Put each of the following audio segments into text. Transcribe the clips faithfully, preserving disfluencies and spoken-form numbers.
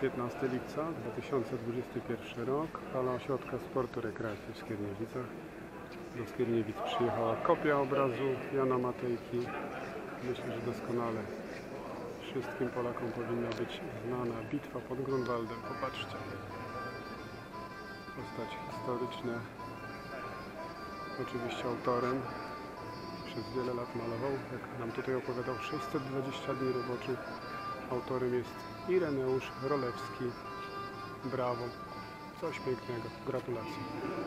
piętnastego lipca dwa tysiące dwudziesty pierwszy rok. Hala Ośrodka Sportu i Rekreacji w Skierniewicach. Do Skierniewic przyjechała kopia obrazu Jana Matejki. Myślę, że doskonale wszystkim Polakom powinna być znana bitwa pod Grunwaldem. Popatrzcie. Postać historyczna. Oczywiście autorem. Przez wiele lat malował, jak nam tutaj opowiadał, sześćset dwadzieścia dni roboczych. Autorem jest Ireneusz Rolewski. Brawo. Coś pięknego. Gratulacje.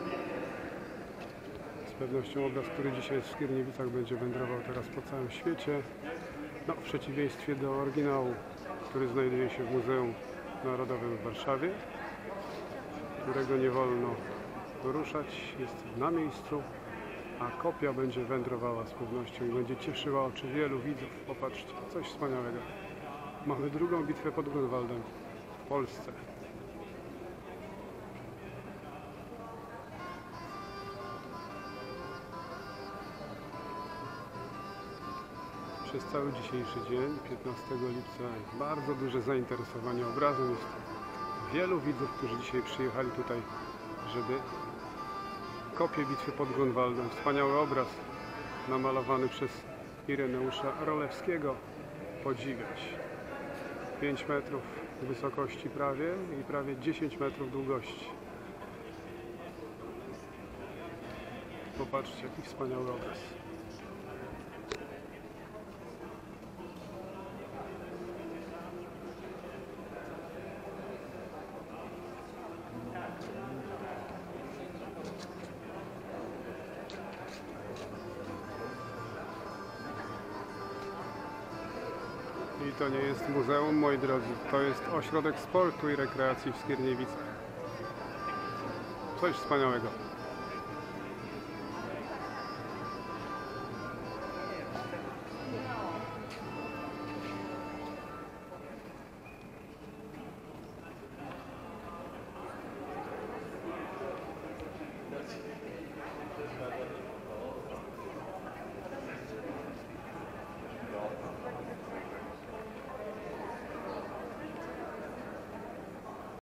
Z pewnością obraz, który dzisiaj w Skierniewicach będzie wędrował teraz po całym świecie. No, w przeciwieństwie do oryginału, który znajduje się w Muzeum Narodowym w Warszawie, którego nie wolno poruszać, jest na miejscu, a kopia będzie wędrowała z pewnością i będzie cieszyła oczy wielu widzów. Popatrzcie, coś wspaniałego. Mamy drugą bitwę pod Grunwaldem w Polsce. Przez cały dzisiejszy dzień, piętnastego lipca, bardzo duże zainteresowanie obrazem. Jest wielu widzów, którzy dzisiaj przyjechali tutaj, żeby kopię bitwy pod Grunwaldem, wspaniały obraz namalowany przez Ireneusza Rolewskiego, podziwiać. pięć metrów wysokości prawie i prawie dziesięć metrów długości. Popatrzcie, jaki wspaniały obraz. I to nie jest muzeum, moi drodzy, to jest Ośrodek Sportu i Rekreacji w Skierniewicach. Coś wspaniałego.